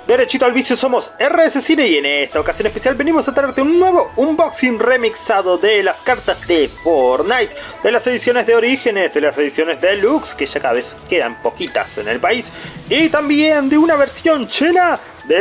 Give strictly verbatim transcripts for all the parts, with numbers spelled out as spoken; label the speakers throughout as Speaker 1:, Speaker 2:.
Speaker 1: Derechito al vicio, somos R S Cine y en esta ocasión especial venimos a traerte un nuevo unboxing remixado de las cartas de Fortnite, de las ediciones de Orígenes, de las ediciones Deluxe, que ya cada vez quedan poquitas en el país, y también de una versión chela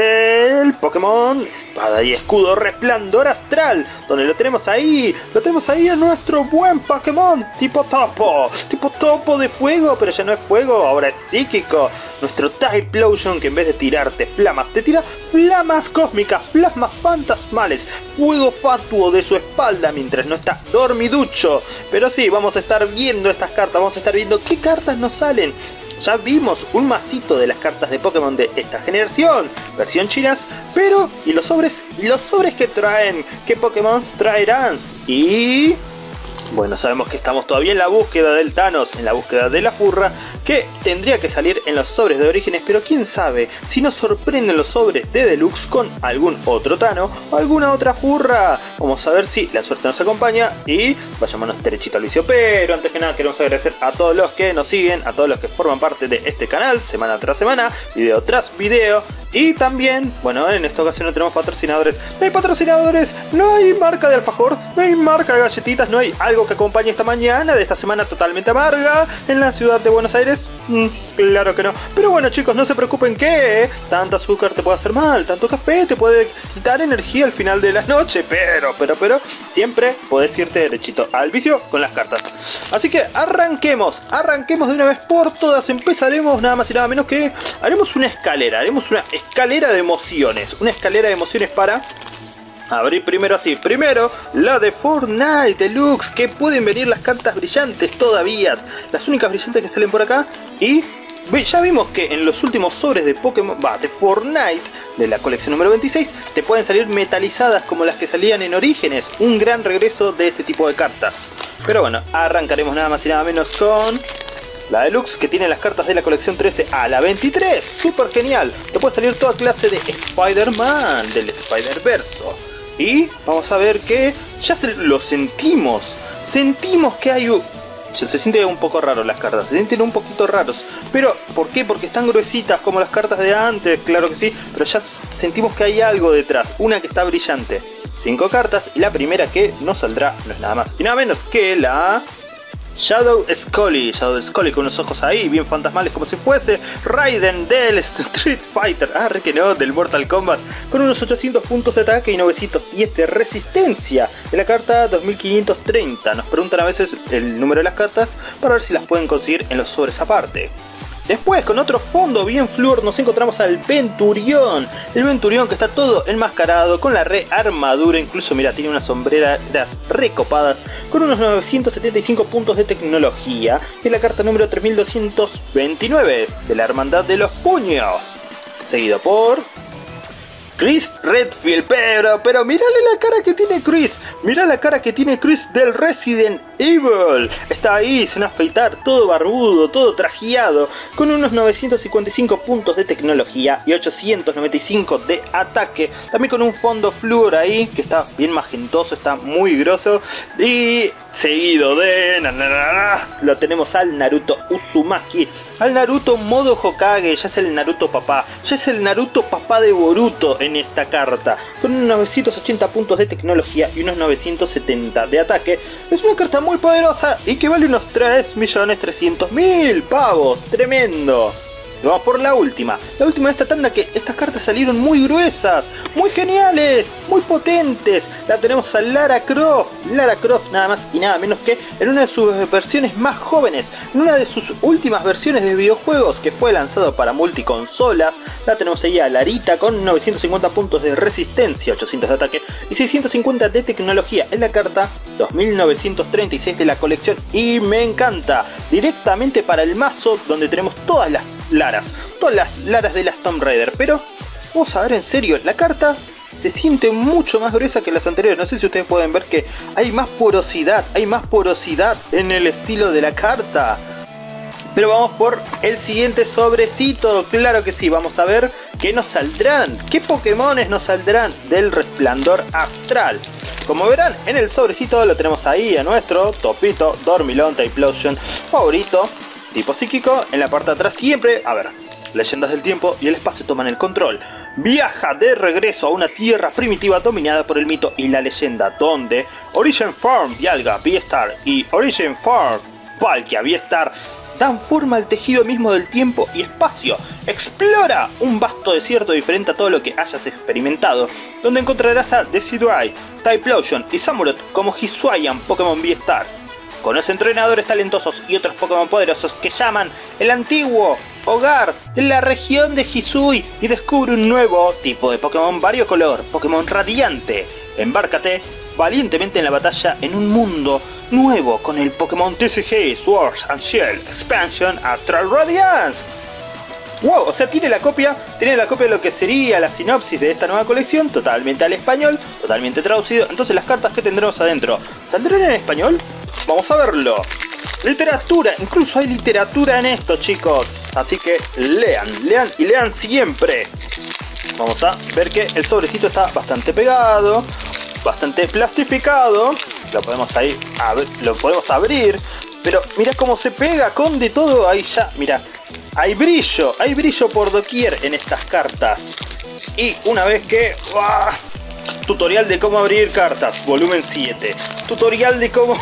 Speaker 1: del Pokémon Espada y Escudo Resplandor Astral, donde lo tenemos ahí, lo tenemos ahí a nuestro buen Pokémon tipo topo, tipo topo de fuego, pero ya no es fuego, ahora es psíquico, nuestro Typhlosion, que en vez de tirarte flamas, te tira flamas cósmicas, flamas fantasmales, fuego fatuo de su espalda mientras no está dormiducho. Pero sí, vamos a estar viendo estas cartas, vamos a estar viendo qué cartas nos salen. Ya vimos un masito de las cartas de Pokémon de esta generación, versión chinas, pero ¿y los sobres? ¿Y los sobres que traen? ¿Qué Pokémon traerán? Y... bueno, sabemos que estamos todavía en la búsqueda del Thanos, en la búsqueda de la furra, que tendría que salir en los sobres de Orígenes, pero quién sabe si nos sorprenden los sobres de Deluxe con algún otro Thanos o alguna otra furra. Vamos a ver si la suerte nos acompaña y vayámonos derechito al vicio. Pero antes que nada queremos agradecer a todos los que nos siguen, a todos los que forman parte de este canal, semana tras semana, video tras video. Y también, bueno, en esta ocasión no tenemos patrocinadores. No hay patrocinadores, no hay marca de alfajor, no hay marca de galletitas, no hay algo que acompañe esta mañana de esta semana totalmente amarga en la ciudad de Buenos Aires. Mm, claro que no. Pero bueno, chicos, no se preocupen que tanta azúcar te puede hacer mal, tanto café te puede quitar energía al final de la noche. Pero, pero, pero, siempre podés irte derechito al vicio con las cartas. Así que arranquemos, arranquemos de una vez por todas. Empezaremos nada más y nada menos que haremos una escalera, haremos una escalera de emociones, una escalera de emociones para abrir primero así. Primero, la de Fortnite Deluxe, que pueden venir las cartas brillantes todavía, las únicas brillantes que salen por acá. Y ya vimos que en los últimos sobres de Pokémon, va, de Fortnite, de la colección número veintiséis, te pueden salir metalizadas como las que salían en Orígenes. Un gran regreso de este tipo de cartas. Pero bueno, arrancaremos nada más y nada menos con la Deluxe, que tiene las cartas de la colección trece a la veintitrés. Súper genial. Te puede salir toda clase de Spider-Man, del Spider-Verso. Y vamos a ver que ya se lo sentimos. Sentimos que hay un... se siente un poco raro las cartas, se sienten un poquito raros. Pero, ¿por qué? Porque están gruesitas como las cartas de antes, claro que sí. Pero ya sentimos que hay algo detrás, una que está brillante. Cinco cartas y la primera que nos saldrá no es nada más y nada menos que la... Shadow Scully, Shadow Scully con unos ojos ahí bien fantasmales como si fuese Raiden del Street Fighter, ah, re que no, del Mortal Kombat, con unos ochocientos puntos de ataque y novecientos diez de resistencia. En la carta dos mil quinientos treinta, nos preguntan a veces el número de las cartas para ver si las pueden conseguir en los sobres aparte. Después, con otro fondo bien flúor, nos encontramos al Venturión. El Venturión que está todo enmascarado, con la re armadura, incluso mira, tiene unas sombreras recopadas, con unos novecientos setenta y cinco puntos de tecnología. Es la carta número tres mil doscientos veintinueve de la Hermandad de los Puños. Seguido por Chris Redfield, pero, pero mirale la cara que tiene Chris, mirá la cara que tiene Chris del Resident Evil. Está ahí sin afeitar, todo barbudo, todo trajeado, con unos novecientos cincuenta y cinco puntos de tecnología y ochocientos noventa y cinco de ataque. También con un fondo flúor ahí, que está bien magentoso, está muy grosso. Y seguido de... Na, na, na, na, lo tenemos al Naruto Uzumaki, al Naruto modo Hokage, ya es el Naruto papá, ya es el Naruto papá de Boruto en esta carta, con unos novecientos ochenta puntos de tecnología y unos novecientos setenta de ataque. Es una carta muy poderosa y que vale unos tres millones trescientos mil pavos, tremendo. Y vamos por la última, la última de esta tanda, que estas cartas salieron muy gruesas, muy geniales, muy potentes. La tenemos a Lara Croft, Lara Croft nada más y nada menos que en una de sus versiones más jóvenes, en una de sus últimas versiones de videojuegos que fue lanzado para multiconsolas. La tenemos ahí a Larita con novecientos cincuenta puntos de resistencia, ochocientos de ataque y seiscientos cincuenta de tecnología. Es la carta dos mil novecientos treinta y seis de la colección y me encanta. Directamente para el mazo donde tenemos todas las Laras, todas las Laras de las Tomb Raider. Pero vamos a ver en serio, la carta se siente mucho más gruesa que las anteriores. No sé si ustedes pueden ver que hay más porosidad, hay más porosidad en el estilo de la carta. Pero vamos por el siguiente sobrecito, claro que sí. Vamos a ver qué nos saldrán, qué Pokémones nos saldrán del Resplandor Astral. Como verán, en el sobrecito lo tenemos ahí a nuestro topito Dormilón Typhlosion favorito, tipo psíquico. En la parte de atrás siempre, a ver, leyendas del tiempo y el espacio toman el control. viaja de regreso a una tierra primitiva dominada por el mito y la leyenda, donde Origin Farm Dialga V-Star y Origin Farm Palkia V-Star dan forma al tejido mismo del tiempo y espacio. Explora un vasto desierto diferente a todo lo que hayas experimentado, donde encontrarás a Decidueye, Typhlosion y Samurott como Hisuian Pokémon V-Star. Conoce entrenadores talentosos y otros Pokémon poderosos que llaman el antiguo hogar de la región de Hisui y descubre un nuevo tipo de Pokémon variocolor, Pokémon radiante. Embárcate valientemente en la batalla en un mundo nuevo con el Pokémon T C G Sword and Shield Expansion Astral Radiance. Wow, o sea, tiene la copia, tiene la copia de lo que sería la sinopsis de esta nueva colección, totalmente al español, totalmente traducido. Entonces las cartas que tendremos adentro, ¿saldrán en español? Vamos a verlo. Literatura, incluso hay literatura en esto, chicos. Así que lean, lean y lean siempre. Vamos a ver que el sobrecito está bastante pegado, bastante plastificado. Lo podemos ahí, lo podemos abrir. Pero mira cómo se pega con de todo. Ahí ya, mira, hay brillo, hay brillo por doquier en estas cartas. Y una vez que... ¡uah! Tutorial de cómo abrir cartas, volumen siete. Tutorial de cómo...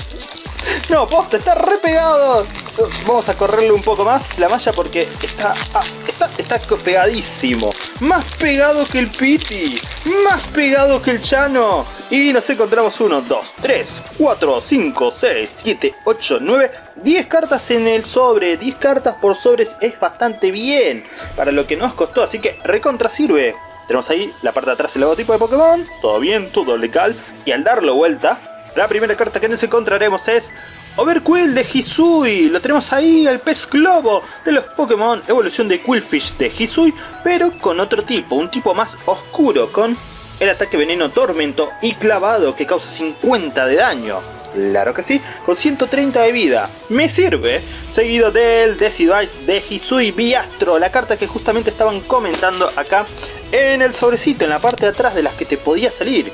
Speaker 1: No, posta, está re pegado. Vamos a correrle un poco más la malla porque está, ah, está, está pegadísimo. Más pegado que el Pity, más pegado que el Chano. Y nos encontramos uno, dos, tres, cuatro, cinco, seis, siete, ocho, nueve, diez cartas en el sobre. diez cartas por sobres es bastante bien para lo que nos costó, así que recontra sirve. Tenemos ahí la parte de atrás el logotipo de Pokémon, todo bien, todo legal. Y al darlo vuelta, la primera carta que nos encontraremos es Overqwil de Hisui. Lo tenemos ahí, el pez globo de los Pokémon, evolución de Qwilfish de Hisui, pero con otro tipo, un tipo más oscuro, con el ataque veneno tormento y clavado que causa cincuenta de daño. Claro que sí, con ciento treinta de vida. Me sirve. Seguido del Decidueye de Hisui Biastro, la carta que justamente estaban comentando acá en el sobrecito, en la parte de atrás de las que te podía salir.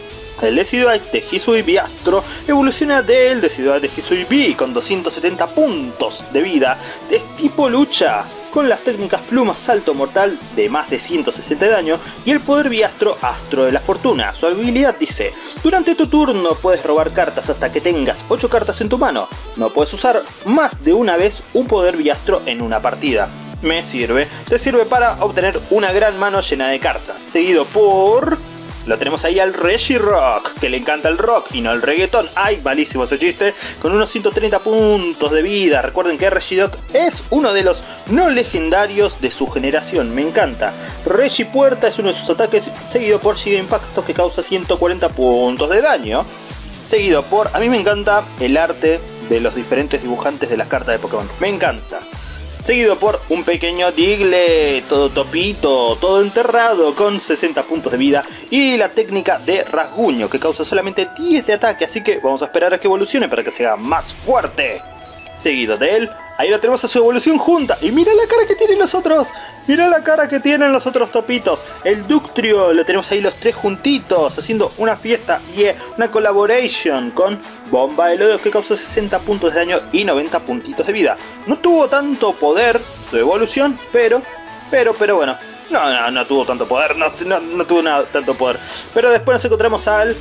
Speaker 1: El Decidueye de Hisui Biastro evoluciona del Decidueye de Hisui B con doscientos setenta puntos de vida. Es tipo lucha, con las técnicas pluma salto mortal de más de ciento sesenta de daño y el poder Biastro Astro de la Fortuna. Su habilidad dice: durante tu turno puedes robar cartas hasta que tengas ocho cartas en tu mano. No puedes usar más de una vez un poder Biastro en una partida. Me sirve, te sirve para obtener una gran mano llena de cartas. Seguido por... lo tenemos ahí al Regirock, que le encanta el rock y no el reggaetón. Ay, malísimo ese chiste. Con unos ciento treinta puntos de vida. Recuerden que Regirock es uno de los no legendarios de su generación. Me encanta. Regipuerta es uno de sus ataques, seguido por Giga Impacto, que causa ciento cuarenta puntos de daño. Seguido por... a mí me encanta el arte de los diferentes dibujantes de las cartas de Pokémon. Me encanta. Seguido por un pequeño Diglett, todo topito, todo enterrado, con sesenta puntos de vida. Y la técnica de rasguño, que causa solamente diez de ataque, así que vamos a esperar a que evolucione para que sea más fuerte. Seguido de él, ahí lo tenemos a su evolución junta. Y mira la cara que tienen los otros. Mira la cara que tienen los otros topitos. El Ductrio, lo tenemos ahí los tres juntitos, haciendo una fiesta y yeah, una collaboration con Bomba de Lodo, que causa sesenta puntos de daño y noventa puntitos de vida. No tuvo tanto poder su evolución, pero, pero, pero bueno. No, no, no tuvo tanto poder, no, no, no tuvo nada, tanto poder. Pero después nos encontramos al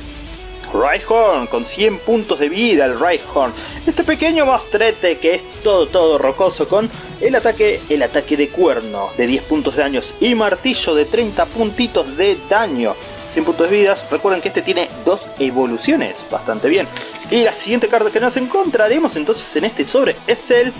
Speaker 1: Rhyhorn con cien puntos de vida. El Rhyhorn, este pequeño mostrete que es todo todo rocoso, con el ataque el ataque de cuerno de diez puntos de daño y martillo de treinta puntitos de daño, cien puntos de vida. Recuerden que este tiene dos evoluciones, bastante bien. Y la siguiente carta que nos encontraremos entonces en este sobre es el...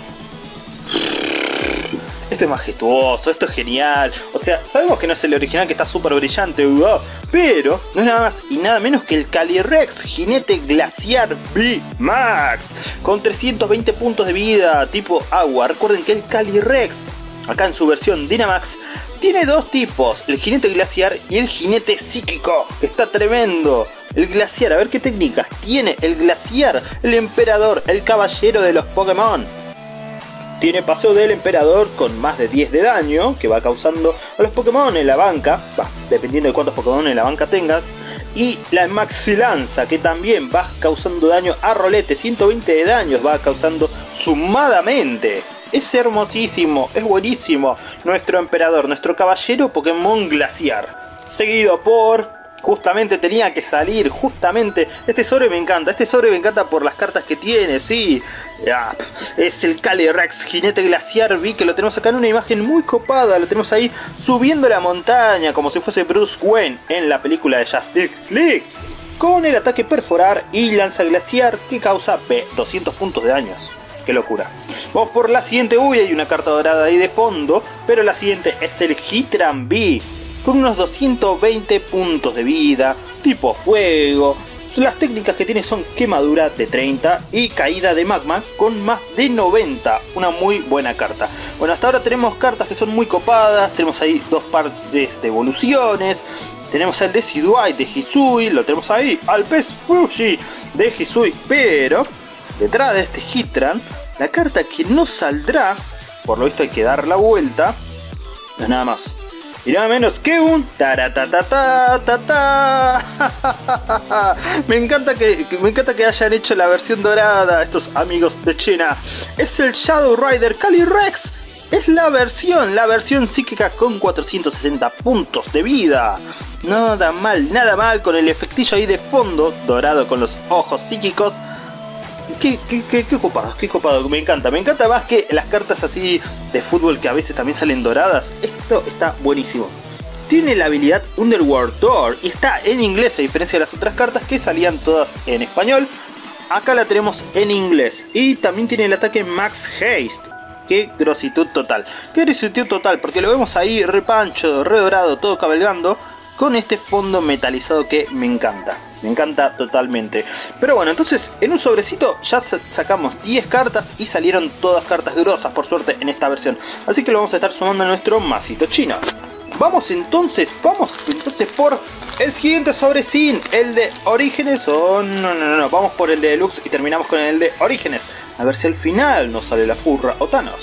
Speaker 1: esto es majestuoso, esto es genial. O sea, sabemos que no es el original, que está súper brillante, uh, pero no es nada más y nada menos que el Calyrex Jinete Glaciar V Max, con trescientos veinte puntos de vida, tipo agua. Recuerden que el Calyrex, acá en su versión Dynamax, tiene dos tipos, el Jinete Glaciar y el Jinete Psíquico, que está tremendo. El Glaciar, a ver qué técnicas tiene el Glaciar, el Emperador, el Caballero de los Pokémon. Tiene paseo del Emperador con más de diez de daño, que va causando a los Pokémon en la banca, bah, dependiendo de cuántos Pokémon en la banca tengas. Y la Maxilanza, que también va causando daño a rolete, ciento veinte de daños va causando sumadamente. es hermosísimo, es buenísimo. Nuestro emperador, nuestro caballero Pokémon Glaciar. Seguido por... Justamente tenía que salir, justamente, este sobre me encanta, este sobre me encanta por las cartas que tiene, sí. Ah, es el Calyrex, jinete glaciar, vi que lo tenemos acá en una imagen muy copada, lo tenemos ahí subiendo la montaña como si fuese Bruce Wayne en la película de Justice League. Con el ataque perforar y lanza glaciar que causa doscientos puntos de daños. Qué locura. Vamos por la siguiente, uy, hay una carta dorada ahí de fondo, pero la siguiente es el Heatran V. Con unos doscientos veinte puntos de vida, tipo fuego. Las técnicas que tiene son quemadura de treinta y caída de magma con más de noventa. Una muy buena carta. Bueno, hasta ahora tenemos cartas que son muy copadas. Tenemos ahí dos pares de evoluciones. Tenemos al Decidueye de Hisui, lo tenemos ahí. Al pez Fuji de Hisui. Pero detrás de este Heatran, la carta que no saldrá, por lo visto hay que dar la vuelta, no es nada más y nada menos que un taratatata. Me encanta que, que me encanta que hayan hecho la versión dorada estos amigos de China. Es el Shadow Rider Calyrex. Es la versión, la versión psíquica con cuatrocientos sesenta puntos de vida. Nada mal, nada mal, con el efectillo ahí de fondo, dorado con los ojos psíquicos. Qué, qué, qué, qué copado, qué copado, me encanta, me encanta más que las cartas así de fútbol que a veces también salen doradas. Esto está buenísimo. Tiene la habilidad Underworld Door y está en inglés, a diferencia de las otras cartas que salían todas en español. Acá la tenemos en inglés. Y también tiene el ataque Max Haste. Qué grositud total, qué grositud total, porque lo vemos ahí re pancho, re dorado, todo cabalgando, con este fondo metalizado que me encanta. Me encanta totalmente. Pero bueno, entonces en un sobrecito ya sacamos diez cartas y salieron todas cartas grosas, por suerte, en esta versión. Así que lo vamos a estar sumando a nuestro masito chino. Vamos entonces, vamos entonces por el siguiente sobrecín, el de Orígenes. O oh, no, no, no, no, vamos por el de Deluxe y terminamos con el de Orígenes. A ver si al final nos sale la furra o Thanos.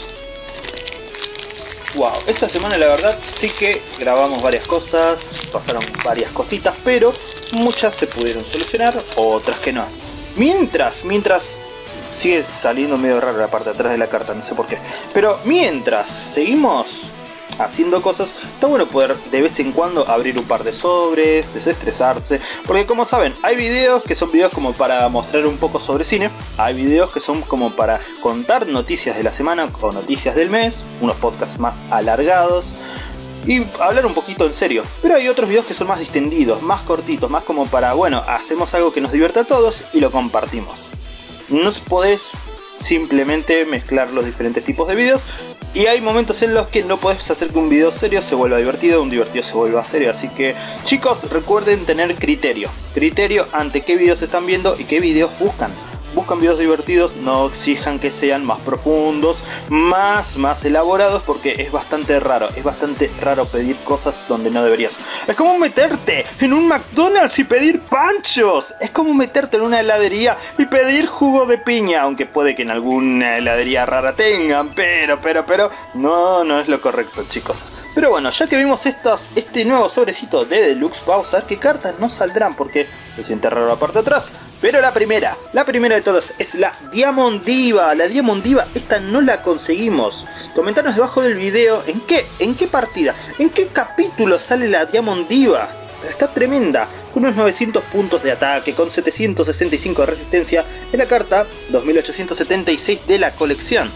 Speaker 1: Wow, esta semana la verdad sí que grabamos varias cosas, pasaron varias cositas, pero muchas se pudieron solucionar, otras que no. Mientras, mientras sigue saliendo medio raro la parte de atrás de la carta, no sé por qué. Pero mientras seguimos haciendo cosas, está bueno poder de vez en cuando abrir un par de sobres, desestresarse, porque como saben, hay videos que son videos como para mostrar un poco sobre cine, hay videos que son como para contar noticias de la semana o noticias del mes, unos podcasts más alargados y hablar un poquito en serio, pero hay otros videos que son más distendidos, más cortitos, más como para, bueno, hacemos algo que nos divierta a todos y lo compartimos. No podés simplemente mezclar los diferentes tipos de videos. Y hay momentos en los que no podés hacer que un video serio se vuelva divertido, un divertido se vuelva serio. Así que chicos, recuerden tener criterio. Criterio ante qué videos están viendo y qué videos buscan. Buscan videos divertidos, no exijan que sean más profundos, más, más elaborados, porque es bastante raro, es bastante raro pedir cosas donde no deberías. Es como meterte en un McDonald's y pedir panchos. Es como meterte en una heladería y pedir jugo de piña, aunque puede que en alguna heladería rara tengan, pero, pero, pero, no, no es lo correcto, chicos. Pero bueno, ya que vimos estos, este nuevo sobrecito de Deluxe, vamos a ver qué cartas nos saldrán, porque se siente raro la parte de atrás. Pero la primera, la primera de todas es la Diamond Diva. La Diamond Diva, esta no la conseguimos. Comentanos debajo del video en qué, en qué partida, en qué capítulo sale la Diamond Diva. Está tremenda, con unos novecientos puntos de ataque, con setecientos sesenta y cinco de resistencia. Es la carta dos mil ochocientos setenta y seis de la colección.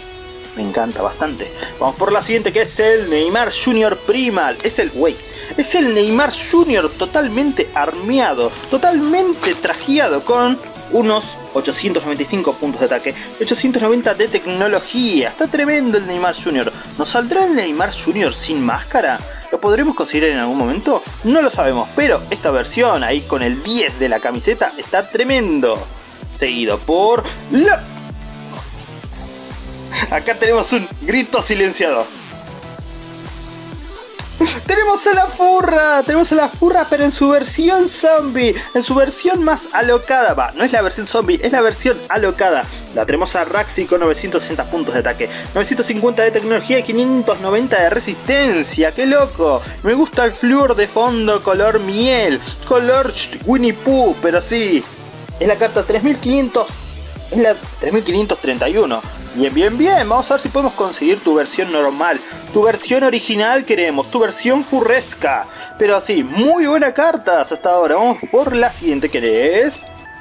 Speaker 1: Me encanta bastante. Vamos por la siguiente, que es el Neymar Junior Primal. Es el wey. Es el Neymar Junior totalmente armeado, totalmente trajeado, con unos ochocientos noventa y cinco puntos de ataque, ochocientos noventa de tecnología. Está tremendo el Neymar Junior. ¿Nos saldrá el Neymar Junior sin máscara? ¿Lo podremos conseguir en algún momento? No lo sabemos, pero esta versión ahí con el diez de la camiseta está tremendo. Seguido por la... Acá tenemos un grito silenciado. Tenemos a la furra, tenemos a la furra, pero en su versión zombie, en su versión más alocada. Va, no es la versión zombie, es la versión alocada. La tenemos a Raxi con novecientos sesenta puntos de ataque, novecientos cincuenta de tecnología y quinientos noventa de resistencia. ¡Qué loco! Me gusta el flúor de fondo color miel, color Winnie Pooh, pero sí. Es la carta tres mil quinientos, es la tres mil quinientos treinta y uno. Bien, bien, bien. Vamos a ver si podemos conseguir tu versión normal. Tu versión original queremos. Tu versión furresca. Pero así, muy buena cartas hasta ahora. Vamos por la siguiente, ¿querés?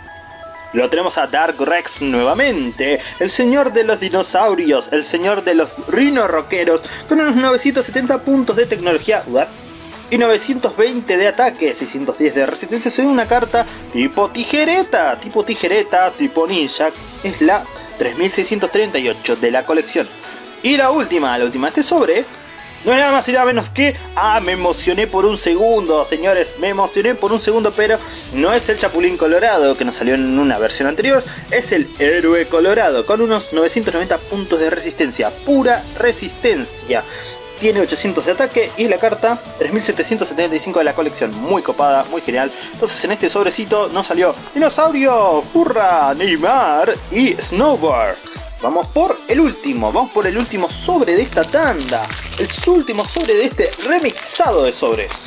Speaker 1: Lo tenemos a Dark Rex nuevamente. El señor de los dinosaurios. El señor de los rino rockeros. Con unos novecientos setenta puntos de tecnología. ¿What? Y novecientos veinte de ataque, seiscientos diez de resistencia. Es una carta tipo tijereta. Tipo tijereta, tipo ninja. Es la tres mil seiscientos treinta y ocho de la colección. Y la última, la última de este sobre, no es nada más y nada menos que... Ah, me emocioné por un segundo, señores. Me emocioné por un segundo, pero no es el Chapulín Colorado que nos salió en una versión anterior. Es el Héroe Colorado con unos novecientos noventa puntos de resistencia. Pura resistencia. Tiene ochocientos de ataque y la carta tres mil setecientos setenta y cinco de la colección. Muy copada, muy genial. Entonces en este sobrecito nos salió Dinosaurio, Furra, Neymar y Snowboard. Vamos por el último, vamos por el último sobre de esta tanda. El último sobre de este remixado de sobres.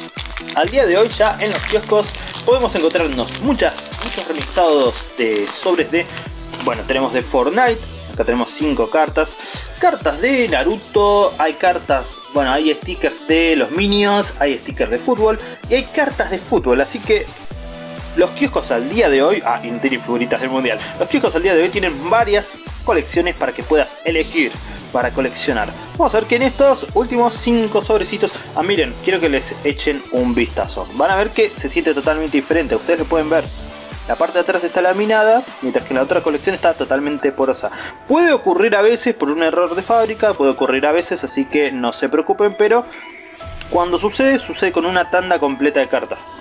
Speaker 1: Al día de hoy ya en los kioscos podemos encontrarnos muchas, muchos remixados de sobres de... Bueno, tenemos de Fortnite. Acá tenemos cinco cartas. Cartas de Naruto, hay cartas, bueno, hay stickers de los Minions, hay stickers de fútbol y hay cartas de fútbol, así que los kioscos al día de hoy, ah, Inter y figuritas del mundial, los kioscos al día de hoy tienen varias colecciones para que puedas elegir para coleccionar. Vamos a ver que en estos últimos cinco sobrecitos, ah, miren, quiero que les echen un vistazo. Van a ver que se siente totalmente diferente, ustedes lo pueden ver. La parte de atrás está laminada, mientras que la otra colección está totalmente porosa. Puede ocurrir a veces por un error de fábrica, puede ocurrir a veces, así que no se preocupen, pero cuando sucede, sucede con una tanda completa de cartas.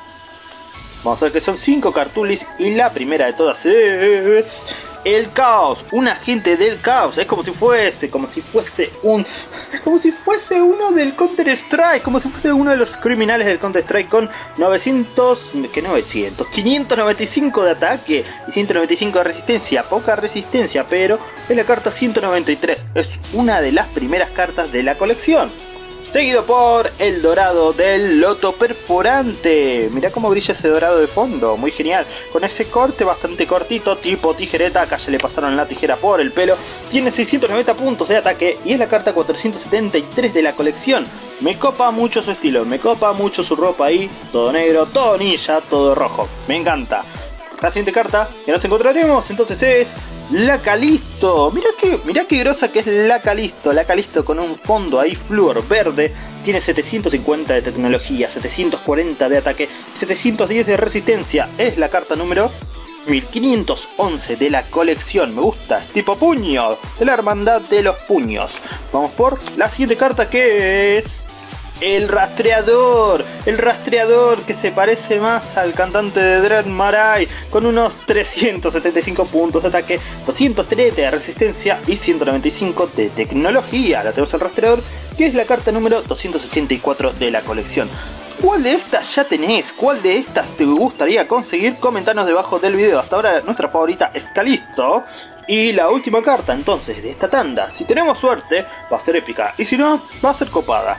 Speaker 1: Vamos a ver que son cinco cartulis y la primera de todas es... El Caos, un agente del caos. Es como si fuese, como si fuese un... Como si fuese uno del Counter Strike. Como si fuese uno de los criminales del Counter Strike con novecientos... ¿Qué novecientos? quinientos noventa y cinco de ataque y ciento noventa y cinco de resistencia. Poca resistencia, pero es la carta ciento noventa y tres. Es una de las primeras cartas de la colección. Seguido por el dorado del Loto Perforante. Mirá cómo brilla ese dorado de fondo, muy genial. Con ese corte bastante cortito, tipo tijereta. Acá ya le pasaron la tijera por el pelo. Tiene seiscientos noventa puntos de ataque y es la carta cuatrocientos setenta y tres de la colección. Me copa mucho su estilo, me copa mucho su ropa ahí. Todo negro, todo ninja, todo rojo. Me encanta. La siguiente carta que nos encontraremos entonces es... La Calisto, mirá que, mirá qué grosa que es la Calisto, la Calisto con un fondo ahí flúor verde, tiene setecientos cincuenta de tecnología, setecientos cuarenta de ataque, setecientos diez de resistencia, es la carta número mil quinientos once de la colección, me gusta, es tipo puño, de la hermandad de los puños. Vamos por la siguiente carta que es... El rastreador, el rastreador que se parece más al cantante de Dread Marai, con unos trescientos setenta y cinco puntos de ataque, doscientos treinta de resistencia y ciento noventa y cinco de tecnología. La tenemos al rastreador, que es la carta número doscientos ochenta y cuatro de la colección. ¿Cuál de estas ya tenés? ¿Cuál de estas te gustaría conseguir? Comentanos debajo del video. Hasta ahora nuestra favorita es Calisto. Y la última carta entonces de esta tanda, si tenemos suerte, va a ser épica, y si no, va a ser copada.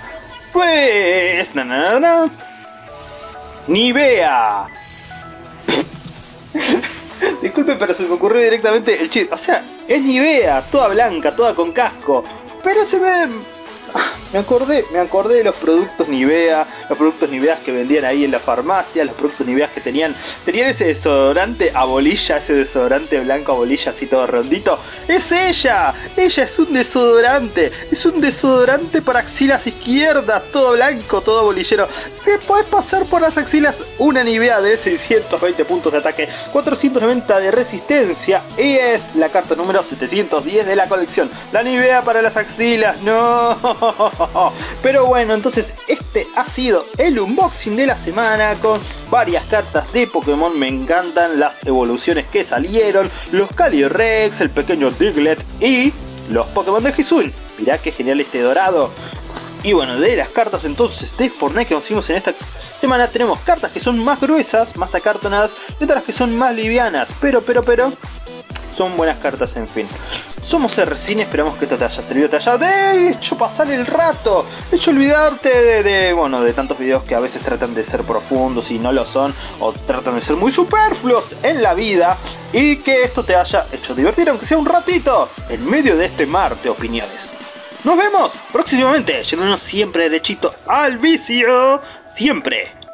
Speaker 1: Pues... Na, na, na, na. Nivea. Disculpe, pero se me ocurrió directamente el chiste. O sea, es Nivea, toda blanca, toda con casco. Pero se ve... Me acordé, me acordé de los productos Nivea, los productos Nivea que vendían ahí en la farmacia, los productos Nivea que tenían, tenían ese desodorante a bolilla, ese desodorante blanco a bolilla así todo rondito. ¡Es ella! Ella es un desodorante, es un desodorante para axilas izquierdas, todo blanco, todo bolillero. Te podés pasar por las axilas una Nivea de seiscientos veinte puntos de ataque, cuatrocientos noventa de resistencia y es la carta número setecientos diez de la colección. La Nivea para las axilas, no. Pero bueno, entonces este ha sido el unboxing de la semana con varias cartas de Pokémon. Me encantan las evoluciones que salieron, los Calyrex, el pequeño Diglett y los Pokémon de Hisui. Mirá qué genial este dorado. Y bueno, de las cartas entonces de Fortnite que conseguimos en esta semana, tenemos cartas que son más gruesas, más acartonadas, y otras que son más livianas, pero, pero, pero... son buenas cartas, en fin. Somos R-Cine, esperamos que esto te haya servido, te haya hecho pasar el rato, hecho olvidarte de, de, bueno, de tantos videos que a veces tratan de ser profundos y no lo son, o tratan de ser muy superfluos en la vida, y que esto te haya hecho divertir, aunque sea un ratito, en medio de este mar de opiniones. Nos vemos próximamente, yéndonos siempre derechito al vicio, siempre